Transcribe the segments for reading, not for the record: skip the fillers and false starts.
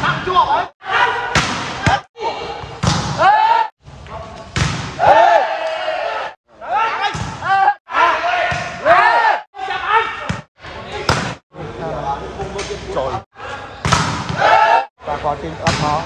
Và quá trình ấp nó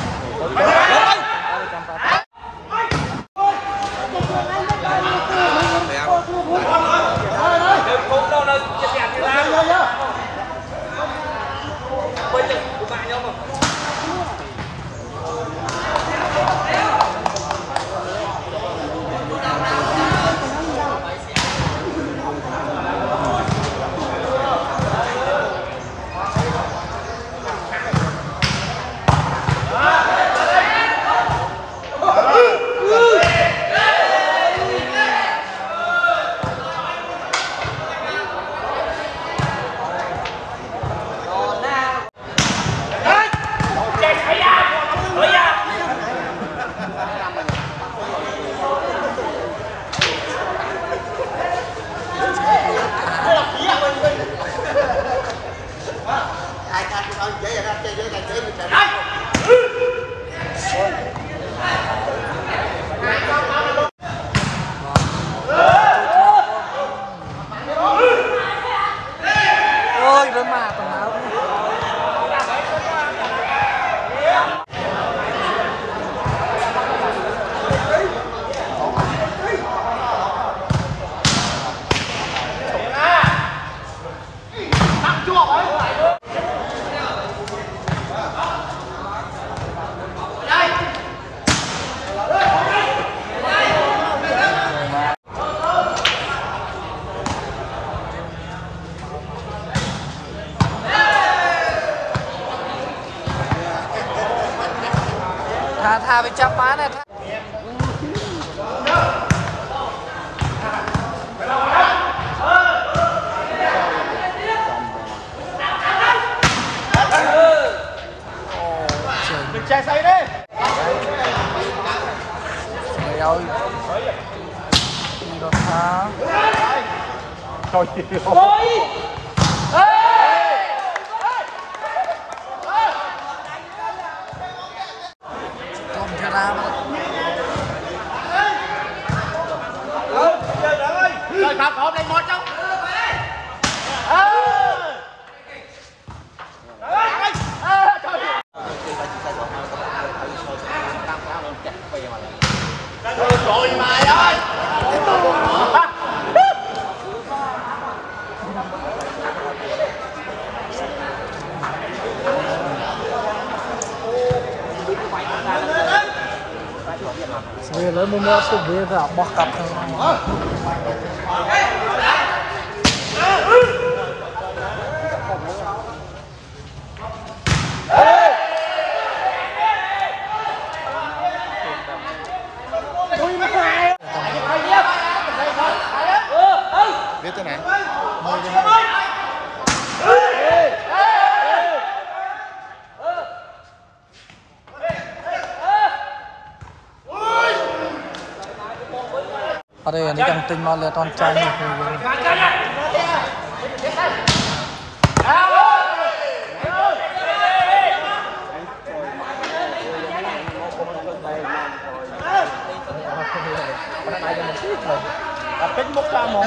ôi rồi mà tao nào thà bị chắp má này mình chạy say đi trời ơi đột phá thôi không chưa ra rồi khảo khảo đây một trong rồi mày ơi về lấy mua mua số về ra bỏ cặp thôi biết thế này ở đây anh chẳng tin mà là toàn trai này kích múc ra một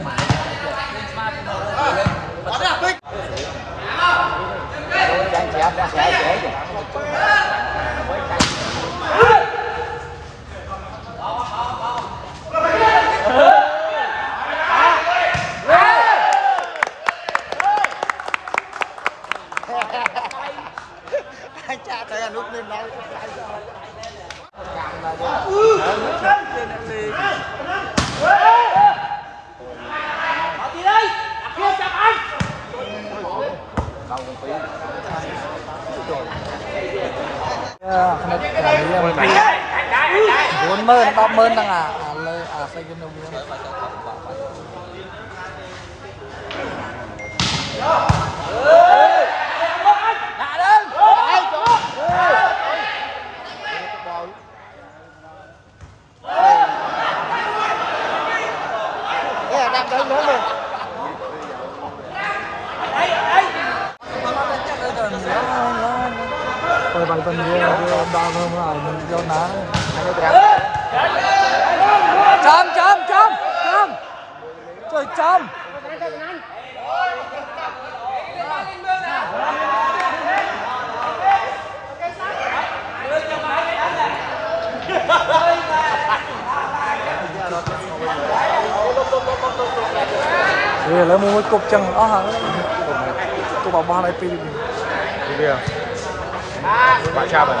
anh cha thấy anh lúc lên nói bốn mơn ba mơn đang lời xây cái nông viên đang đến nữa luôn tôi bài tuần kia đo hơn lại mình vô ná châm trời châm Vì lấy mua cục chân đó hả? Cục bảo bao này pi đi. Đi à? Bà cha mình.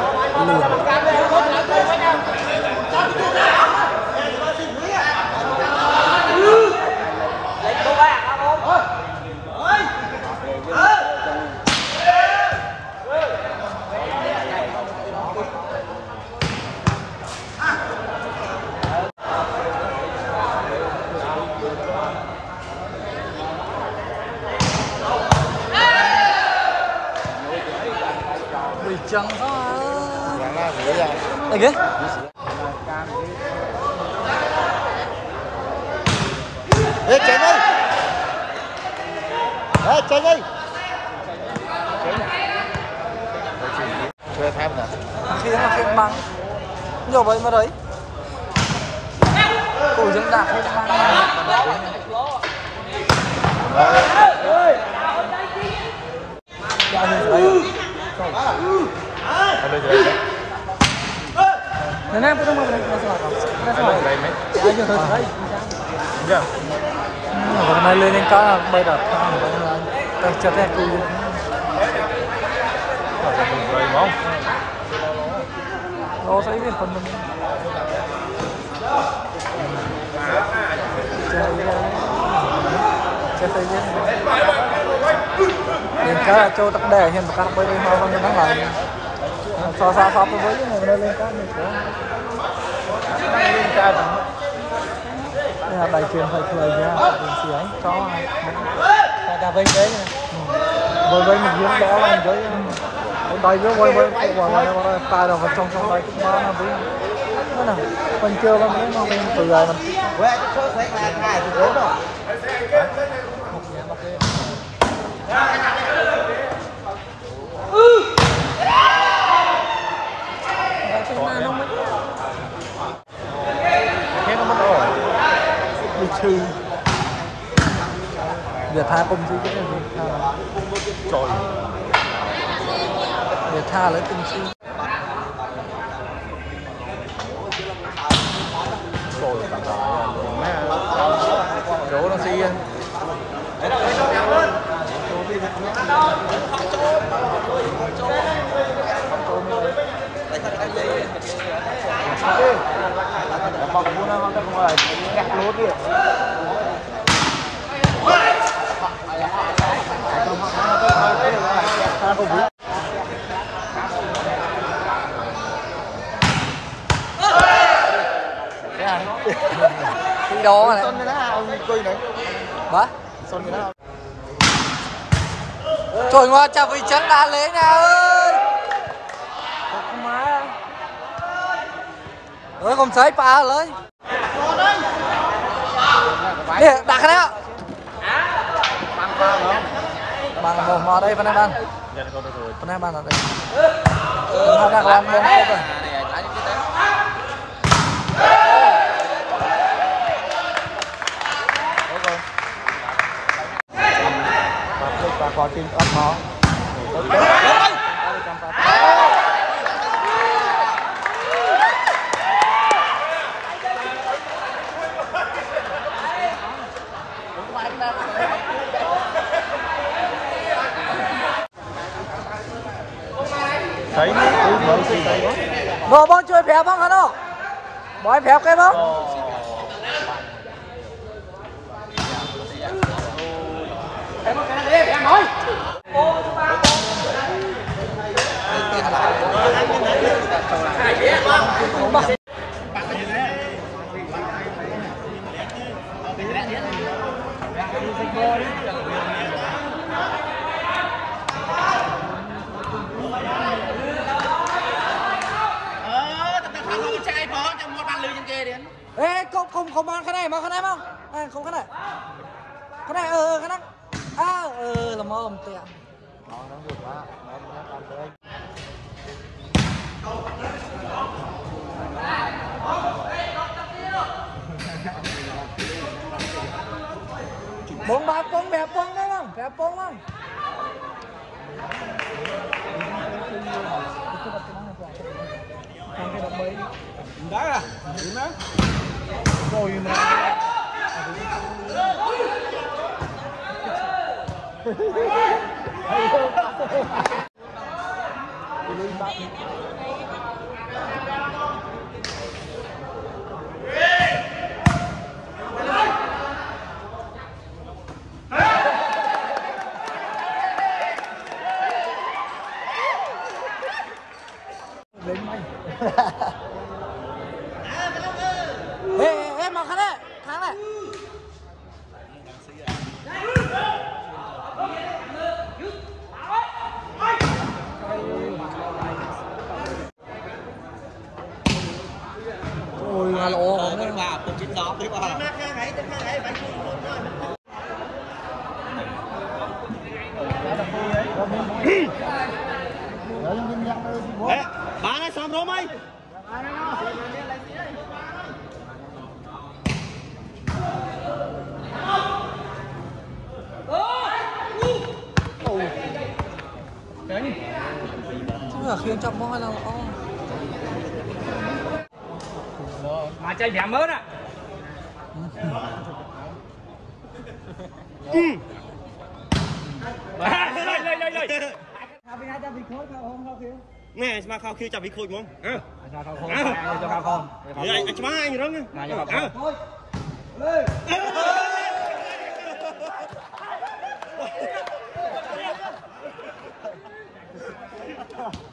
Chẳng có Đây ghế Ê chạy đi. Ê chạy đi. Chơi thêm nè. khi nó không bằng nhiều vậy mà đấy cổ dân đạp hay bằng Thế nào cũng không Dạ. hôm nay lên cá là bay đập tay chặt hết cùi Rồi ngon. nó sẽ biết phần mình chơi thấy biết lên cá châu tắc đè hiện cá bay bay hoa văn nó lại so với những người lên cá mình có Lên ca rồi. đây là bài truyền phải cười nha mình xì ấy cho cà phê đấy với mình dưỡng đó là với đây với ta đâu vào trong đây cũng bán nó với nó nào mình chưa có mấy nó mình từ rồi mình Quê cái số sẽ là ngày thì đến rồi. Thế nó mất rồi. bị trừ Việt Tha cùng gì cái gì Trời. Việt Tha lấy cùng gì Trời cả chỗ nó xi bọc buôn nó không phải gạt lốt đi. đi đó này Xuân nó ông cười đấy. bả Xuân nó. trời ngoa chào vị trắng đá lấy nha ơi má ơi không thấy pa lấy đi đặt cái đó bằng một mò đây bên ban bên ban ở đây họ đang làm bóng rồi và có tin ấp nó thấy nó bóng chơi phép không hả nó bói phép cái bóng ê không mang cái này mang cái này không à, không cái này cái này à là mơ tiện nó được quá nó làm tới Rồi mà. Lên mày. Ê, mà kháng này, kháng này. Ôi mà lộ con bà con chín gió đấy bà. Bà này xong rồi mày. Chứ là khiến chậm mong hay là có mà chơi đẹp mới nè. Nè, mà khao kia chả bị khôi không? Cho khao không. Anh chả anh gì đó nghe. Cho khao không. Thôi.